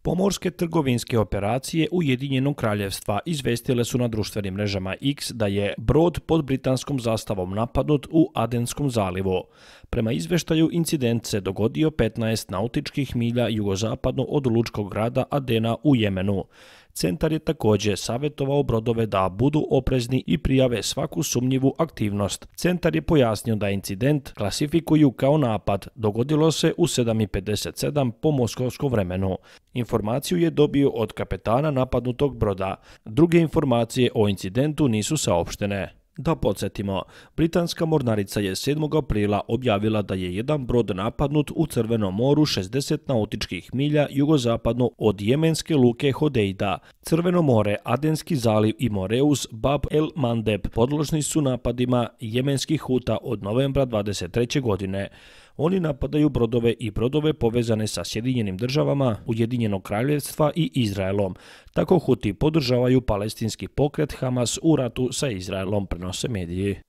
Pomorske trgovinske operacije Ujedinjenog kraljevstva izvestile su na društvenim mrežama X da je brod pod britanskom zastavom napadnut u Adenskom zalivu. Prema izveštaju, incident se dogodio 15 nautičkih milja jugozapadno od lučkog grada Adena u Jemenu. Centar je također savjetovao brodove da budu oprezni i prijave svaku sumnjivu aktivnost. Centar je pojasnio da incident klasifikuju kao napad. Dogodilo se u 7:57 po moskovskom vremenu. Informaciju je dobio od kapetana napadnutog broda. Druge informacije o incidentu nisu saopštene. Da podsjetimo, britanska mornarica je 7. aprila objavila da je jedan brod napadnut u Crvenom moru 60 nautičkih milja jugozapadno od jemenske luke Hodeida. Crveno more, Adenski zaliv i Moreus Bab el Mandeb podložni su napadima jemenskih Huta od novembra 23. godine. Oni napadaju brodove i brodove povezane sa Sjedinjenim državama, Ujedinjenog kraljevstva i Izraelom. Tako Huti podržavaju palestinski pokret Hamas u ratu sa Izraelom, prenose mediji.